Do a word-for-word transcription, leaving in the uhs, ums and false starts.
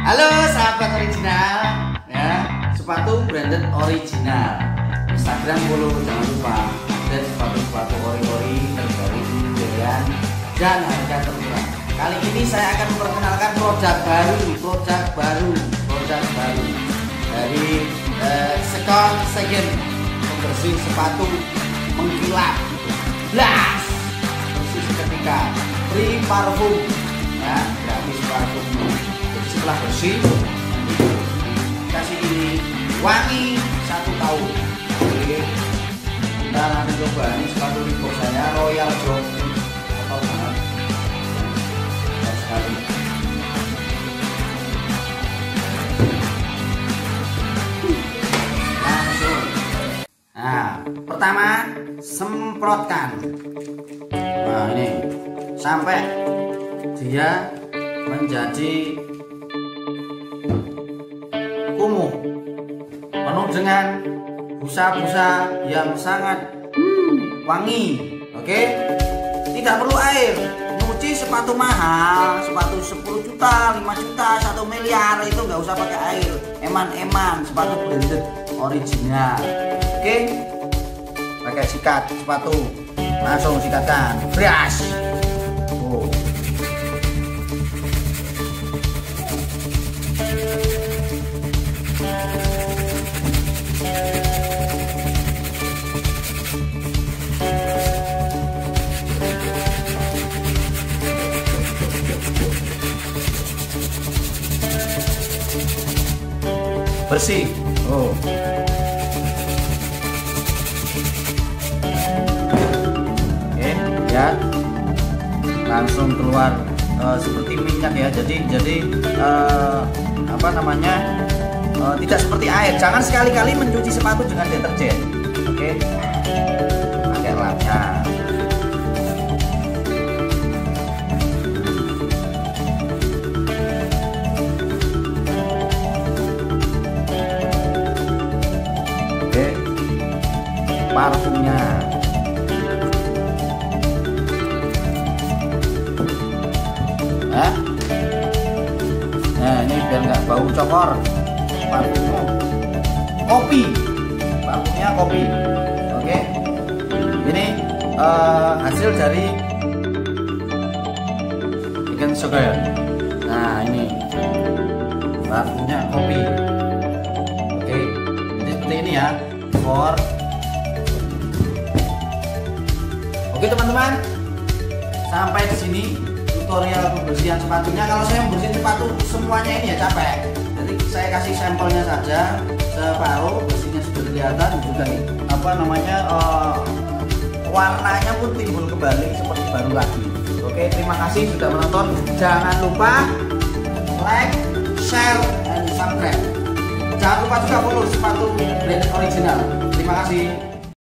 Halo sahabat original, ya, sepatu branded original. Instagram follow, jangan lupa. Dan sepatu-sepatu ori-ori terbaru pilihan dan harga termurah. Kali ini saya akan memperkenalkan produk baru, produk baru, produk baru dari eh, Second Second pembersih sepatu mengkilap, blast, bersih seketika, free parfum, ya, gratis parfum. Jadi setelah bersih, kasih ini wangi satu tahun. Oke, kita nanti coba ini sepatu Reebok saya Royal Jog, atau banget, sekali. Langsung. Nah, pertama semprotkan. Nah ini sampai dia menjadi kumuh, penuh dengan busa-busa yang sangat hmm, wangi. Oke, tidak perlu air. Nyuci sepatu mahal, sepatu sepuluh juta, lima juta, satu miliar itu nggak usah pakai air. Eman-eman, sepatu branded original. Oke, pakai sikat sepatu, langsung sikatkan, brush. Oh. Bersih. Oh. Oke, ya. Langsung keluar uh, seperti minyak ya. Jadi jadi uh, apa namanya? Uh, tidak seperti air. Jangan sekali-kali mencuci sepatu dengan deterjen. Oke. Pakai lapnya. Parfumnya, nah, nah ini biar nggak bau cokor. Parfumnya kopi, parfumnya kopi. Oke, ini uh, hasil dari Second Second. Nah ini parfumnya kopi. Oke, jadi seperti ini ya. For Oke teman-teman, sampai di sini tutorial pembersihan sepatunya. Kalau saya membersihkan sepatu semuanya ini ya capek. Jadi saya kasih sampelnya saja separuh, bersihnya sudah kelihatan juga nih. Apa namanya uh, warnanya pun timbul kembali seperti baru lagi. Oke, terima kasih sudah menonton. Jangan lupa like, share, dan subscribe. Jangan lupa juga follow sepatu branded original. Terima kasih.